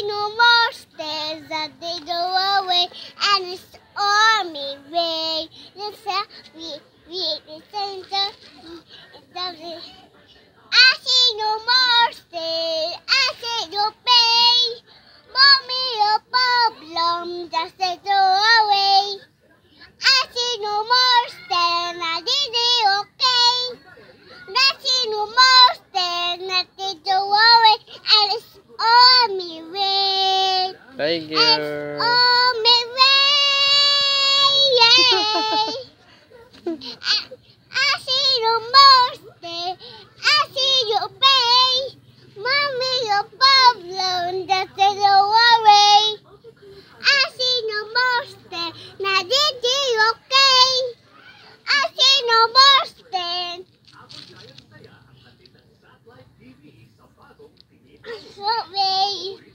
see no more stairs that they go away, and it's on me way. We center. I see no more stairs. I see no pain. Mommy, your problem just to go away. I see no more stairs. I did it okay. I see no more stairs. Nothing to worry, and it's on me way. Thank you. And it's on me way. Yay. I see no more stairs. I see your pain. Mommy, your problem just to go away. I see no more stairs. Now did it okay. I see no more stairs. Sorry.